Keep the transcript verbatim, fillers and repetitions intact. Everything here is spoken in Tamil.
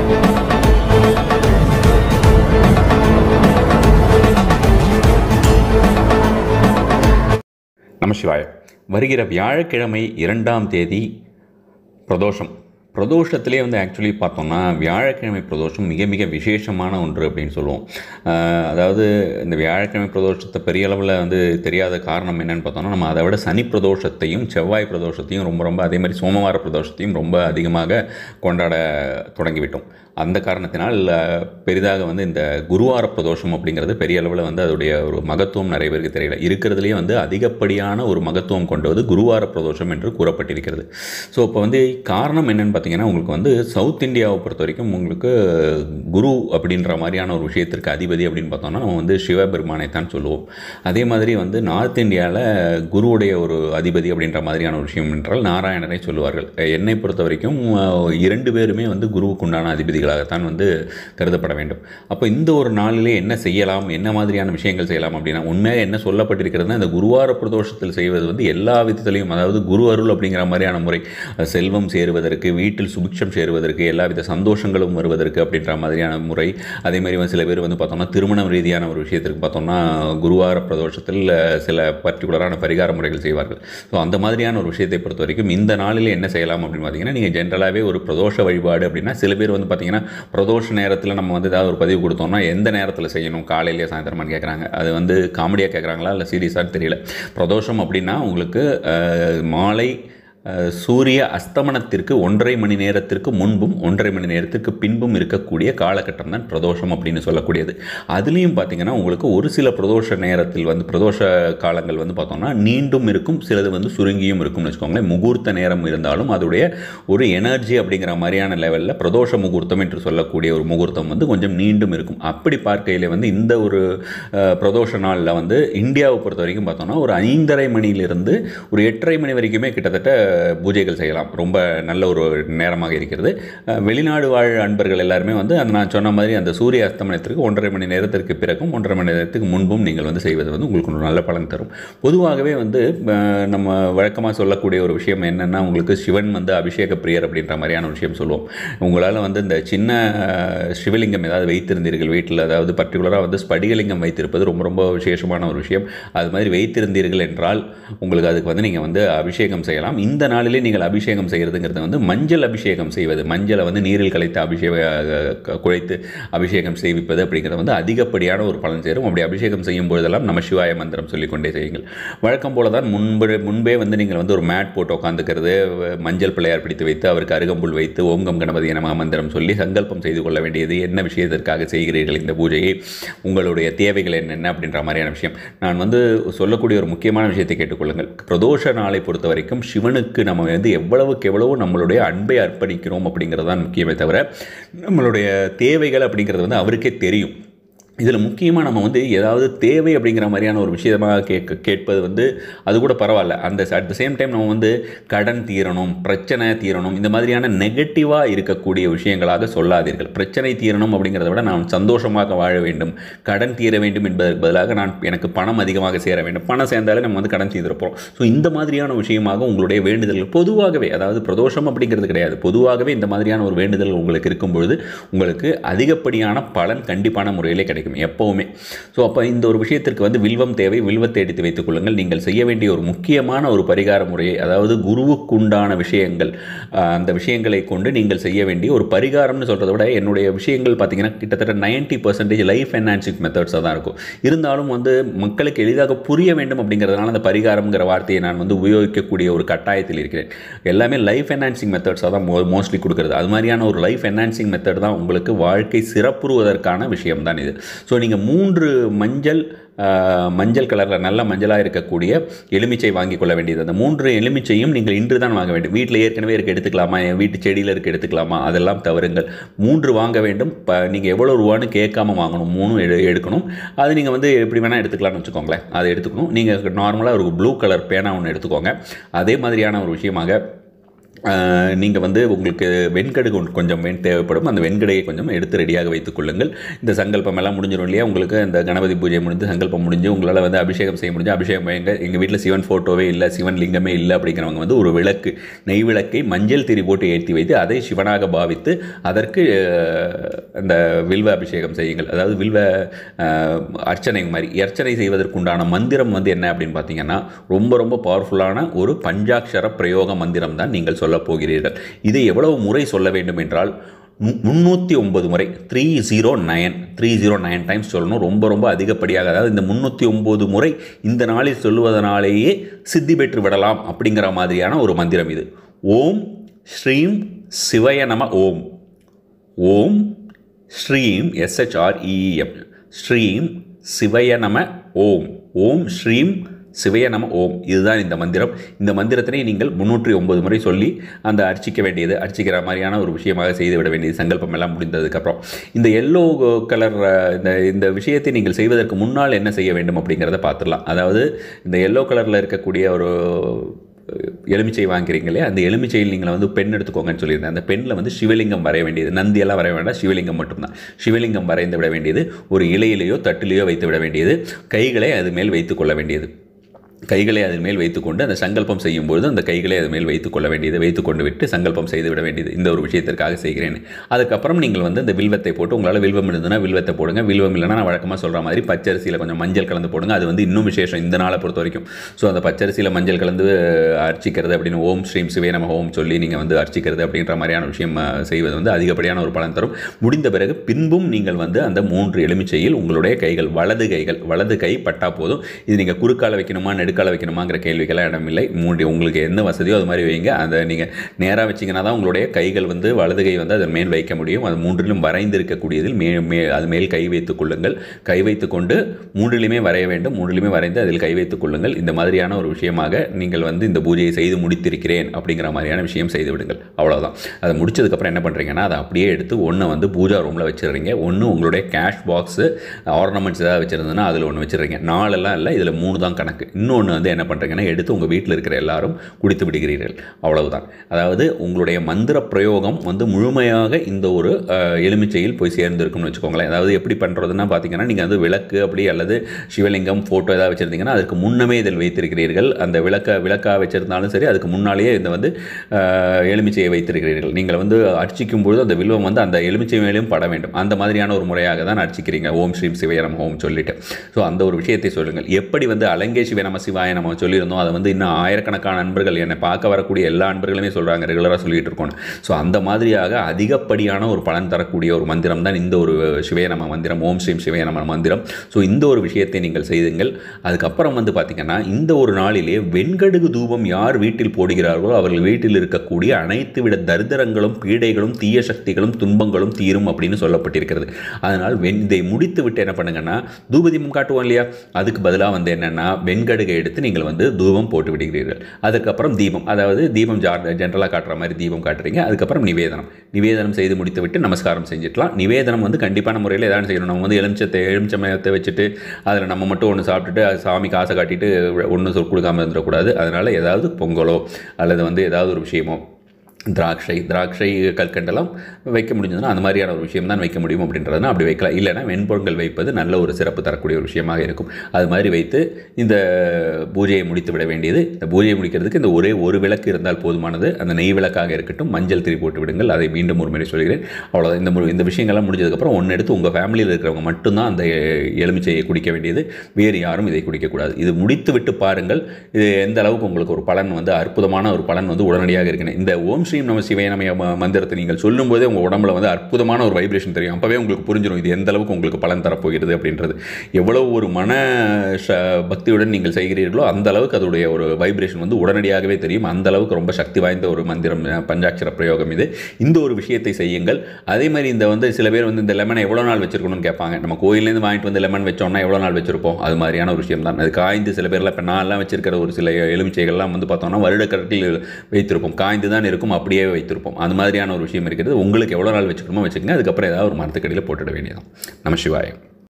நமசிவாய. வருகிற வியாழக்கிழமை இரண்டாம் தேதி பிரதோஷம். பிரதோஷத்திலே வந்து ஆக்சுவலி பார்த்தோம்னா வியாழக்கிழமை பிரதோஷம் மிக மிக விசேஷமான ஒன்று அப்படின்னு சொல்லுவோம். அதாவது இந்த வியாழக்கிழமை பிரதோஷத்தை பெரிய அளவில் வந்து தெரியாத காரணம் என்னென்னு பார்த்தோம்னா, நம்ம அதை விட சனி பிரதோஷத்தையும் செவ்வாய் பிரதோஷத்தையும் ரொம்ப ரொம்ப அதே மாதிரி சோமவார பிரதோஷத்தையும் ரொம்ப அதிகமாக கொண்டாட தொடங்கிவிட்டோம். அந்த காரணத்தினால் பெரிதாக வந்து இந்த குருவார பிரதோஷம் அப்படிங்கிறது பெரிய அளவில் வந்து அதோடைய ஒரு மகத்துவம் நிறைய பேருக்கு தெரியல. இருக்கிறதுலேயே வந்து அதிகப்படியான ஒரு மகத்துவம் கொண்டது குருவார பிரதோஷம் என்று கூறப்பட்டிருக்கிறது. ஸோ இப்போ வந்து காரணம் என்னென்னு பார்த்தீங்கன்னா, உங்களுக்கு வந்து சவுத் இந்தியாவை பொறுத்த வரைக்கும் உங்களுக்கு குரு அப்படின்ற மாதிரியான ஒரு விஷயத்திற்கு அதிபதி அப்படின்னு பார்த்தோம்னா நம்ம வந்து சிவபெருமானை தான் சொல்லுவோம். அதே மாதிரி வந்து நார்த் இந்தியாவில் குருவுடைய ஒரு அதிபதி அப்படின்ற மாதிரியான ஒரு விஷயம் என்றால் நாராயணனை சொல்லுவார்கள். என்னை பொறுத்த வரைக்கும் இரண்டு பேருமே வந்து குருவுக்கு உண்டான அதிபதிகள் தான் வந்து கருதப்பட வேண்டும். அப்போ இந்த ஒரு நாளிலே என்ன செய்யலாம், என்ன மாதிரியான விஷயங்கள் செய்யலாம் அப்படின்னா, உண்மையாக என்ன சொல்லப்பட்டிருக்கிறதுனா, இந்த குருவார பிரதோஷத்தில் செய்வது வந்து எல்லா விதத்திலையும், அதாவது குரு அருள் அப்படிங்கிற மாதிரியான முறை, செல்வம் சேருவதற்கு, வீட்டில் சுபிக்ஷம் சேருவதற்கு, எல்லா வித சந்தோஷங்களும் வருவதற்கு அப்படின்ற மாதிரியான முறை. அதே மாதிரி வந்து சில பேர் வந்து பார்த்தோம்னா திருமணம் ரீதியான ஒரு விஷயத்திற்கு பார்த்தோம்னா குருவார பிரதோஷத்தில் சில பர்டிகுலரான பரிகார முறைகள் செய்வார்கள். ஸோ அந்த மாதிரியான ஒரு விஷயத்தை பொறுத்த வரைக்கும் இந்த நாளில் என்ன செய்யலாம் அப்படின்னு பார்த்தீங்கன்னா, நீங்கள் ஜென்ரலாகவே ஒரு பிரதோஷ வழிபாடு அப்படின்னா சில பேர் வந்து பார்த்தீங்கன்னா பிரதோஷ நேரத்தில் நம்ம வந்து ஏதாவது ஒரு பதிவு கொடுத்தோம்னா எந்த நேரத்தில் செய்யணும், காலையிலேயே சாயந்தரமானு கேட்குறாங்க. அது வந்து காமெடியாக கேட்குறாங்களா இல்லை சீரியஸானு தெரியல. பிரதோஷம் அப்படின்னா உங்களுக்கு மாலை சூரிய அஸ்தமனத்திற்கு ஒன்றரை மணி நேரத்திற்கு முன்பும் ஒன்றரை மணி நேரத்திற்கு பின்பும் இருக்கக்கூடிய காலகட்டம் தான் பிரதோஷம் அப்படின்னு சொல்லக்கூடியது. அதுலேயும் பார்த்திங்கன்னா உங்களுக்கு ஒரு சில பிரதோஷ நேரத்தில் வந்து பிரதோஷ காலங்கள் வந்து பார்த்தோம்னா நீண்டும் இருக்கும், சிலது வந்து சுருங்கியும் இருக்கும்னு வச்சுக்கோங்களேன். முகூர்த்த நேரம் இருந்தாலும் அதோடைய ஒரு எனர்ஜி அப்படிங்கிற மாதிரியான லெவலில் பிரதோஷ முகூர்த்தம் என்று சொல்லக்கூடிய ஒரு முகூர்த்தம் வந்து கொஞ்சம் நீண்டும் இருக்கும். அப்படி பார்க்கையில் வந்து இந்த ஒரு பிரதோஷ நாளில் வந்து இந்தியாவை பொறுத்த வரைக்கும் பார்த்தோம்னா ஒரு ஐந்தரை மணியிலிருந்து ஒரு எட்டரை மணி வரைக்குமே கிட்டத்தட்ட பூஜைகள் செய்யலாம். ரொம்ப நல்ல ஒரு நேரமாக இருக்கிறது. வெளிநாடு வாழ் அன்பர்கள் எல்லாருமே வந்து அந்த நான் சொன்ன மாதிரி அந்த சூரிய அஸ்தமனத்திற்கு ஒன்றரை மணி நேரத்திற்கு பிறகும் ஒன்றரை மணி நேரத்துக்கு முன்பும் நீங்கள் வந்து செய்வது வந்து உங்களுக்கு ஒரு நல்ல பலன் தரும். பொதுவாகவே வந்து நம்ம வழக்கமாக சொல்லக்கூடிய ஒரு விஷயம் என்னென்னா, உங்களுக்கு சிவன் வந்து அபிஷேக பிரியர் அப்படின்ற மாதிரியான ஒரு விஷயம் சொல்லுவோம். உங்களால் வந்து இந்த சின்ன சிவலிங்கம் ஏதாவது வைத்திருந்தீர்கள் வீட்டில், அதாவது பர்டிகுலராக வந்து ஸ்படிகலிங்கம் வைத்திருப்பது ரொம்ப ரொம்ப விசேஷமான ஒரு விஷயம். அது மாதிரி வைத்திருந்தீர்கள் என்றால் உங்களுக்கு அதுக்கு வந்து நீங்கள் வந்து அபிஷேகம் செய்யலாம். இந்த நாளிலே நீங்கள் அபிஷேகம் செய்கிறதுங்கிறது வந்து மஞ்சள் அபிஷேகம் செய்வது, மஞ்சளை வந்து நீரில் கலைத்து அபிஷேக குழைத்து அபிஷேகம் செய்விப்பது அப்படிங்கிறது வந்து அதிகப்படியான ஒரு பலன் சேரும். அப்படி அபிஷேகம் செய்யும் பொழுதெல்லாம் நம சிவாய மந்திரம் சொல்லிக்கொண்டே செய்யுங்கள். வழக்கம் போல தான் முன்பு முன்பே வந்து நீங்கள் வந்து ஒரு மேட் போட்டு உட்காந்துக்கிறது, மஞ்சள் பிள்ளையார் பிடித்து வைத்து அவருக்கு அருகம்புல் வைத்து ஓம் கணபதி நம மந்திரம் சொல்லி சங்கல்பம் செய்து கொள்ள வேண்டியது. என்ன விஷயத்திற்காக செய்கிறீர்கள் இந்த பூஜையை, உங்களுடைய தேவைகள் என்னென்ன அப்படின்ற மாதிரியான விஷயம். நான் வந்து சொல்லக்கூடிய ஒரு முக்கியமான விஷயத்தை கேட்டுக்கொள்ளுங்கள். பிரதோஷ நாளை பொறுத்த வரைக்கும் சிவனுக்கு நம்ம வந்து எவ்வளவுக்கு எவ்வளவு நம்மளுடைய அன்பை அர்ப்பணிக்கிறோம் அப்படிங்கிறது தான் முக்கியமே தவிர நம்மளுடைய தேவைகள் அப்படிங்கிறது வந்து அவருக்கே தெரியும். இதில் முக்கியமாக நம்ம வந்து ஏதாவது தேவை அப்படிங்கிற மாதிரியான ஒரு விஷயமாக கேட்க கேட்பது வந்து அது கூட பரவாயில்ல. அந்த அட் த சேம் டைம் நம்ம வந்து கடன் தீரணும், பிரச்சனை தீரணும், இந்த மாதிரியான நெகட்டிவாக இருக்கக்கூடிய விஷயங்களாக சொல்லாதீர்கள். பிரச்சனை தீரணும் அப்படிங்கிறத விட நான் சந்தோஷமாக வாழ வேண்டும், கடன் தீர வேண்டும் என்பதற்கு பதிலாக நான் எனக்கு பணம் அதிகமாக சேர வேண்டும், பணம் சேர்ந்தாலே நம்ம வந்து கடன் தீர்ப்போம். ஸோ இந்த மாதிரியான விஷயமாக உங்களுடைய வேண்டுதல்கள் பொதுவாகவே, அதாவது பிரதோஷம் அப்படிங்கிறது கிடையாது, பொதுவாகவே இந்த மாதிரியான ஒரு வேண்டுதல் உங்களுக்கு இருக்கும்பொழுது உங்களுக்கு அதிகப்படியான பலன் கண்டிப்பான முறையிலே கிடைக்கும் எப்பவுமே. ஸோ அப்போ இந்த ஒரு விஷயத்திற்கு வந்து வில்வம் தேவை, வில்வத்தை எடுத்து வைத்துக் கொள்ளுங்கள். நீங்கள் செய்ய வேண்டிய ஒரு முக்கியமான ஒரு பரிகார முறையை, அதாவது குருவுக்குண்டான விஷயங்கள், அந்த விஷயங்களை கொண்டு நீங்கள் செய்ய வேண்டிய ஒரு பரிகாரம்னு சொல்கிறத விட என்னுடைய விஷயங்கள் பார்த்தீங்கன்னா கிட்டத்தட்ட நைன்ட்டி பர்சன்டேஜ் லைஃப் என்ஹான்சிங் மெத்தட்ஸாக தான் இருக்கும். இருந்தாலும் வந்து மக்களுக்கு எளிதாக புரிய வேண்டும் அப்படிங்கிறதுனால அந்த பரிகாரம்ங்கிற வார்த்தையை நான் வந்து உபயோகிக்கக்கூடிய ஒரு கட்டாயத்தில் இருக்கிறேன். எல்லாமே லைஃப் என்ஹான்சிங் மெத்தட்ஸாக தான் மோ மோஸ்ட்லி கொடுக்குறது. அது மாதிரியான ஒரு லைஃப் என்ஹான்சிங் மெத்தட் தான் உங்களுக்கு வாழ்க்கை சிறப்புறுவதற்கான விஷயம் தான் இது. ஸோ நீங்கள் மூன்று மஞ்சள் மஞ்சள் கலரில் நல்ல மஞ்சளாக இருக்கக்கூடிய எலுமிச்சை வாங்கி கொள்ள வேண்டியது. அந்த மூன்று எலுமிச்சையும் நீங்கள் இன்று தான் வாங்க வேண்டும். வீட்டில் ஏற்கனவே இருக்க எடுத்துக்கலாமா, என் வீட்டு செடியில் இருக்க எடுத்துக்கலாமா, அதெல்லாம் தவறுங்கள். மூன்று வாங்க வேண்டும். இப்போ நீங்கள் எவ்வளோ ரூபான்னு கேட்காம வாங்கணும், மூணும் எடு எடுக்கணும். அது நீங்கள் வந்து எப்படி வேணால் எடுத்துக்கலாம்னு வச்சுக்கோங்களேன். அதை எடுத்துக்கணும். நீங்கள் நார்மலாக ஒரு ப்ளூ கலர் பேனா ஒன்று எடுத்துக்கோங்க. அதே மாதிரியான ஒரு விஷயமாக நீங்கள் வந்து உங்களுக்கு வெண்கடுகு கொஞ்சம் வெண் தேவைப்படும். அந்த வெண்கடையை கொஞ்சம் எடுத்து ரெடியாக வைத்துக் கொள்ளுங்கள். இந்த சங்கல்பம் எல்லாம் முடிஞ்சிடும் இல்லையா, உங்களுக்கு இந்த கணபதி பூஜை முடிஞ்சு சங்கல்பம் முடிஞ்சு உங்களால் வந்து அபிஷேகம் செய்ய முடிஞ்சு அபிஷேகம் எங்கள் எங்கள் வீட்டில் சிவன் ஃபோட்டோவே இல்லை, சிவன் லிங்கமே இல்லை அப்படிங்கிறவங்க வந்து ஒரு விளக்கு, நெய் விளக்கை மஞ்சள் திரி போட்டு ஏற்றி வைத்து அதை சிவனாக பாவித்து அதற்கு அந்த வில்வ அபிஷேகம் செய்யுங்கள். அதாவது வில்வ அர்ச்சனை மாதிரி அர்ச்சனை செய்வதற்குண்டான மந்திரம் வந்து என்ன அப்படின்னு பார்த்தீங்கன்னா, ரொம்ப ரொம்ப பவர்ஃபுல்லான ஒரு பஞ்சாட்சர பிரயோக மந்திரம் தான் நீங்கள் சொல்ல போகிறீர்கள். இதை எவ்வளவு முறை சொல்ல வேண்டும் என்றால் முன்னூற்றி ஒன்பது முறை, three zero nine three zero nine times சொல்லணும். ரொம்ப ரொம்ப அதிகப்படியாக, அதாவது இந்த முந்நூற்றி ஒம்பது முறை இந்த நாளில் சொல்லுவதனாலேயே சித்தி பெற்று விடலாம் அப்படிங்கிற மாதிரியான ஒரு மந்திரம் இது. ஓம் ஸ்ரீம் சிவய நம ஓம். ஓம் ஸ்ரீம் எஸ்ஹெச்ஆர்இஎம் ஸ்ரீம் சிவய நம ஓம். ஓம் ஸ்ரீம் சிவய நம ஓம். இதுதான் இந்த மந்திரம். இந்த மந்திரத்தினை நீங்கள் முன்னூற்றி ஒன்பது முறை சொல்லி அந்த அர்ச்சிக்க வேண்டியது, அர்ச்சிக்கிற மாதிரியான ஒரு விஷயமாக செய்து விட வேண்டியது சங்கல்பம் எல்லாம் முடிந்ததுக்கப்புறம். இந்த எல்லோ கலர் இந்த இந்த விஷயத்தை நீங்கள் செய்வதற்கு முன்னால் என்ன செய்ய வேண்டும் அப்படிங்கிறத பார்த்துடலாம். அதாவது இந்த எல்லோ கலரில் இருக்கக்கூடிய ஒரு எலுமிச்சை வாங்கிறீங்களே, அந்த எலுமிச்சையில் நீங்கள் வந்து பெண் எடுத்துக்கோங்கன்னு சொல்லியிருந்தேன். அந்த பெண்ணில் வந்து சிவலிங்கம் வரைய வேண்டியது, நந்தியெல்லாம் வரைய வேண்டாம், சிவலிங்கம் மட்டும்தான். சிவலிங்கம் வரைந்து விட வேண்டியது, ஒரு இலையிலேயோ தட்டிலேயோ வைத்து விட வேண்டியது, கைகளை அது மேல் வைத்து கொள்ள வேண்டியது. கைகளை அதன் மேல் வைத்துக்கொண்டு அந்த சங்கல்பம் செய்யும்போது அந்த கைகளை அது மேல் வைத்துக் கொள்ள வேண்டியது, வைத்துக்கொண்டு விட்டு சங்கல்பம் செய்து விட வேண்டியது. இந்த ஒரு விஷயத்திற்காக செய்கிறேன். அதுக்கப்புறம் நீங்கள் வந்து இந்த வில்வத்தை போட்டு, உங்களால் வில்வம் இருந்ததுன்னா வில்வத்தை போடுங்க. வில்வம் இல்லைனா நான் வழக்கமாக சொல்கிற மாதிரி பச்சரிசியில் கொஞ்சம் மஞ்சள் கலந்து போடுங்க. அது வந்து இன்னும் விசேஷம் இந்த நாளை பொறுத்த வரைக்கும். ஸோ அந்த பச்சரிசியில் மஞ்சள் கலந்து அர்ச்சிக்கிறது அப்படின்னு ஓம் ஸ்ரீம் சிவே நம ஓம் சொல்லி நீங்கள் வந்து அர்ச்சிக்கிறது அப்படின்ற மாதிரியான விஷயம் செய்வது வந்து அதிகப்படியான ஒரு பலன் தரும். முடிந்த பிறகு பின்பும் நீங்கள் வந்து அந்த மூன்று எலுமிச்சையில் உங்களுடைய கைகள், வலது கைகள், வலது கை பட்டா போதும். இது நீங்கள் குறுக்கால வைக்கணுமா நெடுக்கால வைக்கணுமாங்கிற கேள்விக்கெல்லாம் இடமில்லை. மூன்று உங்களுக்கு என்ன வசதியோ அது மாதிரி வைங்க. அதை நீங்கள் நேராக வச்சிங்கன்னா தான் உங்களுடைய கைகள் வந்து வலது கை வந்து அதன் மேல் வைக்க முடியும். அது மூன்றிலும் வரைந்து இருக்கக்கூடியதில் மே மே அது மேல் கை வைத்துக் கொள்ளுங்கள். கை வைத்து கொண்டு மூன்றிலுமே வரைய வேண்டும். மூன்றிலுமே வரைந்து அதில் கை வைத்துக் கொள்ளுங்கள். இந்த மாதிரியான ஒரு விஷயமாக நீங்கள் வந்து இந்த பூஜையை செய்து முடித்திருக்கிறேன் அப்படிங்கிற மாதிரியான விஷயம் செய்து விடுங்கள். அவ்வளோதான். அதை முடிச்சதுக்கப்புறம் என்ன பண்ணுறீங்கன்னா, அதை அப்படியே எடுத்து ஒன்று வந்து பூஜா ரூமில் வச்சுருங்க. ஒன்று உங்களுடைய கேஷ் பாக்ஸு ஆர்னமெண்ட்ஸ் ஏதாவது வச்சுருந்ததுன்னா அதில் ஒன்று வச்சுருங்க. நாலெல்லாம் இல்லை, இதில் மூணு தான் கணக்கு. இன்னொன்று வந்து என்ன பண்ணுறீங்கன்னா, எடுத்து உங்கள் வீட்டில் இருக்கிற எல்லாரும் குடித்து விடுகிறீர்கள். அவ்வளவுதான். அதாவது உங்களுடைய மந்திர பிரயோகம் வந்து முழுமையாக இந்த ஒரு எலுமிச்சையில் போய் சேர்ந்திருக்கும்னு வச்சுக்கோங்களேன். அதாவது எப்படி பண்ணுறதுன்னா பார்த்தீங்கன்னா, நீங்கள் வந்து விளக்கு அப்படி அல்லது சிவலிங்கம் ஃபோட்டோ ஏதாவது வச்சுருந்தீங்கன்னா அதுக்கு முன்னமே இதில் வைத்திருக்கிறீர்கள். அந்த விளக்க விளக்காக வச்சுருந்தாலும் சரி, அதுக்கு முன்னாலேயே இந்த வந்து எலுமிச்சையை வைத்திருக்கிறீர்கள். நீங்கள் வந்து அர்ச்சிக்கும் பொழுது அந்த வில்வம் வந்து அந்த எலுமிச்சை மேலேயும் பட வேண்டும். அந்த மாதிரியான ஒரு முறையாக தான் அர்ச்சிக்கிறீங்க. ஓம் ஸ்ரீம் சிவய நம ஓம் சொல்லிட்டு. ஸோ அந்த ஒரு விஷயத்தை சொல்லுங்கள். எப்படி வந்து அலங்கே சிவ நம சிவாய நம்ம சொல்லியிருந்தோம், அதை வந்து இன்னும் ஆயிரக்கணக்கான நண்பர்கள், என்னை பார்க்க வரக்கூடிய எல்லா நண்பர்களுமே சொல்கிறாங்க, ரெகுலராக சொல்லிகிட்டு இருக்கோம். ஸோ அந்த மாதிரியாக அதிகப்படியான ஒரு பலன் தரக்கூடிய ஒரு மந்திரம் தான் இந்த ஒரு சிவய நம மந்திரம், ஓம் ஸ்ரீம் சிவய நம மந்திரம். ஸோ இந்த ஒரு விஷயத்தை நீங்கள் செய்துங்கள். அதுக்கப்புறம் வந்து பார்த்திங்கன்னா, இந்த ஒரு நாளிலே வெண்கடுகு தூபம் யார் வீட்டில் போடுகிறார்களோ அவர்கள் வீட்டில் இருக்கக்கூடிய அனைத்து விட தரித்திரங்களும் பீடைகளும் தீய சக்திகளும் துன்பங்களும் தீரும் அப்படின்னு சொல்லப்பட்டிருக்கிறது. அதனால் வெண் இதை முடித்து விட்டு என்ன பண்ணுங்கன்னா, தூபதீபம் காட்டுவோம் இல்லையா, அதுக்கு பதிலாக வந்து என்னென்னா வெண்கடுகை எடுத்து நீங்கள் வந்து தூபம் போட்டு விடுகிறீர்கள். அதுக்கப்புறம் தீபம், அதாவது தீபம் ஜென்ரலாக காட்டுற மாதிரி தீபம் காட்டுறீங்க. அதுக்கப்புறம் நிவேதனம் நிவேதனம் செய்து முடித்து விட்டு நமஸ்காரம் செஞ்சுக்கலாம். நிவேதனம் வந்து கண்டிப்பான முறையில் ஏதாவது செய்யணும். நம்ம வந்து எலுமிச்சத்தை எலுமிச்சமயத்தை வச்சுட்டு அதில் நம்ம மட்டும் ஒன்று சாப்பிட்டுட்டு சாமி காசை காட்டிட்டு ஒன்றும் சொல் கொடுக்காமல் இருந்துடக்கூடாது. அதனால் ஏதாவது பொங்கலோ அல்லது வந்து ஏதாவது ஒரு விஷயமோ, திராட்சை திராட்சை கற்கண்டெல்லாம் வைக்க முடிஞ்சதுன்னா அந்த மாதிரியான ஒரு விஷயம் தான் வைக்க முடியும் அப்படின்றதுனா அப்படி வைக்கலாம். இல்லைனா வெண்பொங்கல் வைப்பது நல்ல ஒரு சிறப்பு தரக்கூடிய ஒரு விஷயமாக இருக்கும். அது மாதிரி வைத்து இந்த பூஜையை முடித்து விட வேண்டியது. இந்த பூஜையை முடிக்கிறதுக்கு இந்த ஒரே ஒரு விளக்கு இருந்தால் போதுமானது. அந்த நெய் விளக்காக இருக்கட்டும், மஞ்சள் திரி போட்டு விடுங்கள். அதை மீண்டும் ஒரு முறை சொல்கிறேன். அவ்வளோதான். இந்த இந்த விஷயங்கள்லாம் முடிஞ்சதுக்கப்புறம் ஒன்று எடுத்து உங்கள் ஃபேமிலியில் இருக்கிறவங்க மட்டும்தான் அந்த எலுமிச்சையை குடிக்க வேண்டியது. வேறு யாரும் இதை குடிக்கக்கூடாது. இது முடித்து விட்டு பாருங்கள், இது எந்த அளவுக்கு உங்களுக்கு ஒரு பலன் வந்து அற்புதமான ஒரு பலன் வந்து உடனடியாக இருக்குன்னு. இந்த ஓம் ஸ்ரீம் நம சிவாய நம மந்திரத்தை நீங்கள் சொல்லும்போதே உங்கள் உடம்புல வந்து அற்புதமான ஒரு வைப்ரேஷன் தெரியும். அப்போவே உங்களுக்கு புரிஞ்சிடும் இது எந்த அளவுக்கு உங்களுக்கு பலன் தரப்போகிறது அப்படின்றது. எவ்வளவு ஒரு மன பக்தியுடன் நீங்கள் செய்கிறீர்களோ அந்த அளவுக்கு அதோடைய ஒரு வைப்ரேஷன் வந்து உடனடியாகவே தெரியும். அந்த அளவுக்கு ரொம்ப சக்தி வாய்ந்த ஒரு மந்திரம், பஞ்சாட்சர பிரயோகம் இது. இந்த ஒரு விஷயத்தை செய்யுங்கள். அதே மாதிரி இந்த வந்து சில பேர் வந்து இந்த லெமனை எவ்வளோ நாள் வச்சிருக்கணும்னு கேட்பாங்க. நம்ம கோயிலேருந்து வாங்கிட்டு வந்து லெமன் வச்சோம்னா எவ்வளோ நாள் வச்சிருப்போம், அது மாதிரியான ஒரு விஷயம் தான். அது காய்ந்து சில பேர்லாம் இப்போ நான்லாம் வச்சிருக்கிற ஒரு சில எலுமிச்சைகள்லாம் வந்து பார்த்தோம்னா வருடக்கரட்டில் வைத்திருப்போம். காய்ந்து தான் இருக்கும், அப்படியே வைத்திருப்போம். அது மாதிரியான ஒரு விஷயம் இருக்கிறது. உங்களுக்கு எவ்வளோ நாள் வச்சுக்கணுமோ வச்சுக்கோங்க. அதுக்கப்புறம் ஏதாவது ஒரு மரத்துக்கடியில் போட்டுட வேண்டியதான். நம சிவாய.